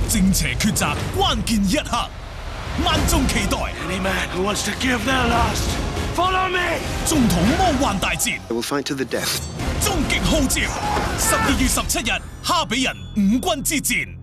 正邪抉擇關鍵一刻，萬眾期待。 Any man who wants to give their last, follow me. 中土魔幻大戰 I will fight to the death. 終極號召，12月17日，哈比人5軍之戰。